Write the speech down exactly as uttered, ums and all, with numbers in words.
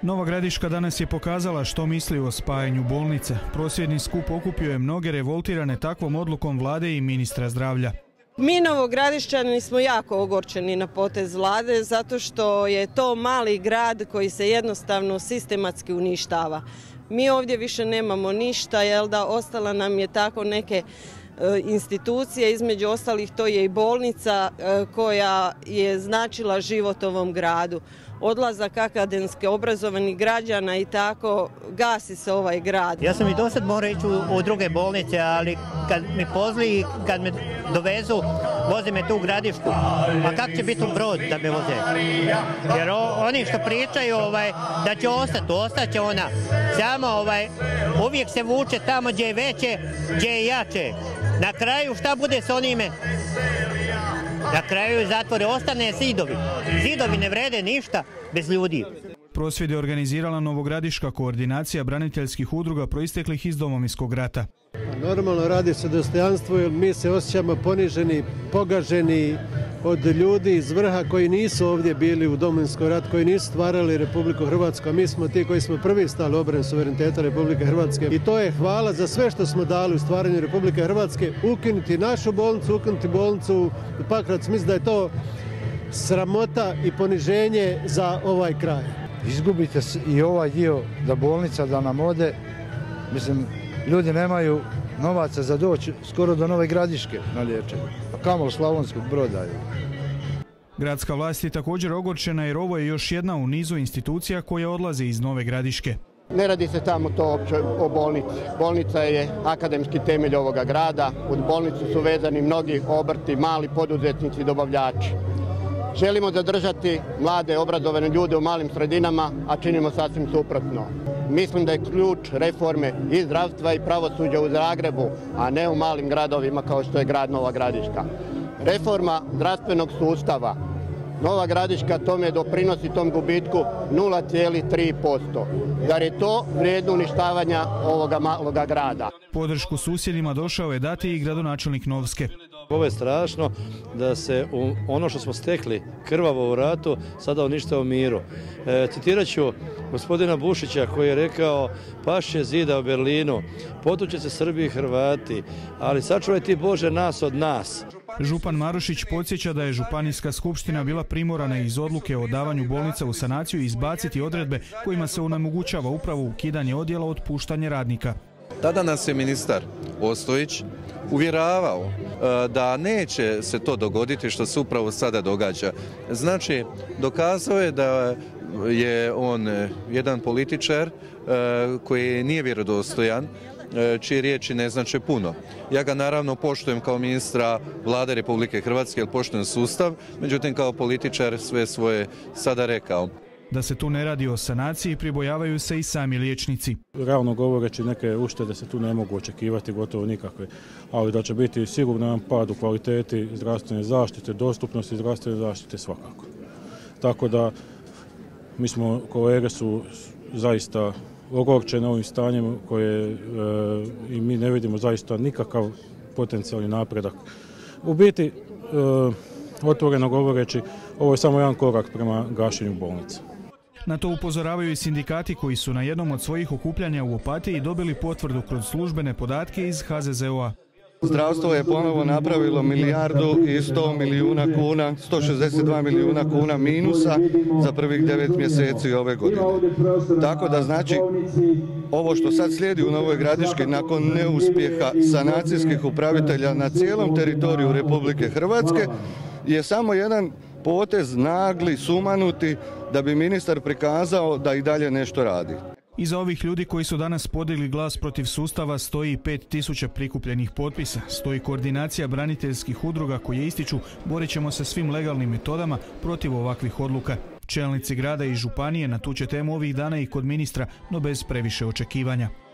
Nova Gradiška danas je pokazala što misli o spajanju bolnice. Prosvjedni skup okupio je mnoge revoltirane takvom odlukom vlade i ministra zdravlja. Mi Novogradišćani smo jako ogorčeni na potez vlade zato što je to mali grad koji se jednostavno sistematski uništava. Mi ovdje više nemamo ništa, jel da, ostala nam je tako neke institucije, između ostalih to je i bolnica koja je značila život ovom gradu. Odlazak akademski obrazovanih građana i tako gasi se ovaj grad. Ja sam i do sad morao ići u, u druge bolnice, ali kad mi pozli, kad me dovezu, voze me tu u Gradišku. A kako će biti u Brod da me voze? Jer o, oni što pričaju ovaj, da će ostati, ostaće ona. Samo ovaj, uvijek se vuče tamo gdje je veće, gdje je jače. Na kraju šta bude s onime? Na kraju zatvore ostane zidovi. Zidovi ne vrede ništa bez ljudi. Prosvjed je organizirala Novogradiška koordinacija braniteljskih udruga proisteklih iz Domovinskog rata. Normalno radi se dostojanstvo jer mi se osjećamo poniženi, pogaženi od ljudi iz vrha koji nisu ovdje bili u Domovinskom ratu, koji nisu stvarali Republiku Hrvatsku, a mi smo ti koji smo prvi stali u obranu suvereniteta Republike Hrvatske. I to je hvala za sve što smo dali u stvaranju Republike Hrvatske, ukinuti našu bolnicu, ukinuti bolnicu u Pakracu. Mislim da je to sramota i poniženje za ovaj kraj. Izgubite i ovaj dio da bolnica da nam ode, mislim, ljudi nemaju novaca za doći skoro do Nove Gradiške na liječenje, a kamoli Slavonskog Broda. Gradska vlast je također ogorčena jer ovo je još jedna u nizu institucija koje odlaze iz Nove Gradiške. Ne radi se samo to uopće o bolnici. Bolnica je akademski temelj ovoga grada. U bolnicu su vezani mnogi obrti, mali poduzetnici i dobavljači. Želimo zadržati mlade, obrazovane ljude u malim sredinama, a činimo sasvim suprotno. Mislim da je ključ reforme i zdravstva i pravosuđa u Zagrebu, a ne u malim gradovima kao što je grad Nova Gradiška. Reforma zdravstvenog sustava. Nova Gradiška tome doprinosi tom gubitku nula zarez tri posto. Zar je to vrijedno uništavanja ovoga maloga grada? Podršku susjedima došao je dati i gradonačelnik Novske. Ovo je strašno da se ono što smo stekli krvavo u ratu sada uništa u miru. E, citirat ću gospodina Bušića koji je rekao: pašće zida u Berlinu, potuče se Srbi i Hrvati, ali sačuvaj ti Bože nas od nas. Župan Marušić podsjeća da je Županijska skupština bila primorana iz odluke o davanju bolnica u sanaciju izbaciti odredbe kojima se onemogućava upravo ukidanje odjela, otpuštanje radnika. Tada nas je ministar Ostojić uvjeravao da neće se to dogoditi što se upravo sada događa. Znači, dokazao je da je on jedan političar koji nije vjerodostojan, čije riječi ne znače puno. Ja ga naravno poštujem kao ministra Vlade Republike Hrvatske, jer poštujem sustav, međutim kao političar sve svoje sada rekao. Da se tu ne radi o sanaciji, pribojavaju se i sami liječnici. Realno govoreći, neke uštede se tu ne mogu očekivati gotovo nikakve, ali da će biti sigurno jedan pad u kvaliteti zdravstvene zaštite, dostupnosti zdravstvene zaštite svakako. Tako da mi smo, kolege su zaista ogorčeni ovim stanjem koje e, i mi ne vidimo zaista nikakav potencijalni napredak. U biti, e, otvoreno govoreći, ovo je samo jedan korak prema gašenju bolnice. Na to upozoravaju i sindikati koji su na jednom od svojih okupljanja u Opatiji dobili potvrdu kroz službene podatke iz H Z Z O A. Zdravstvo je ponovo napravilo milijardu i sto milijuna kuna, sto šezdeset dva milijuna kuna minusa za prvih devet mjeseci ove godine. Tako da znači ovo što sad slijedi u Novoj Gradiški nakon neuspjeha sanacijskih upravitelja na cijelom teritoriju Republike Hrvatske je samo jedan potez nagli, sumanuti da bi ministar prikazao da i dalje nešto radi. Iza ovih ljudi koji su danas podigli glas protiv sustava stoji pet tisuća prikupljenih potpisa, stoji koordinacija braniteljskih udruga koje ističu: borit ćemo se svim legalnim metodama protiv ovakvih odluka. Čelnici grada i županije na tu će temu ovih dana i kod ministra, no bez previše očekivanja.